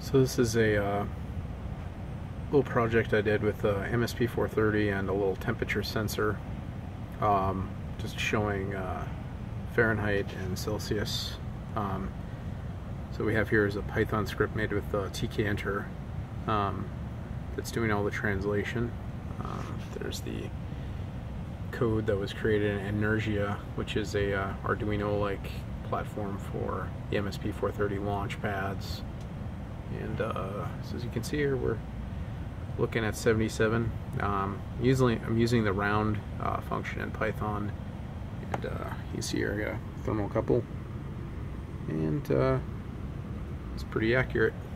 So this is a little project I did with MSP430 and a little temperature sensor, just showing Fahrenheit and Celsius. So we have here is a Python script made with tkinter that's doing all the translation. There's the code that was created in Inertia, which is a Arduino-like platform for the MSP430 launch pads. And so as you can see here, we're looking at 77. I'm using the round function in Python, and you see here I got a thermocouple, and it's pretty accurate.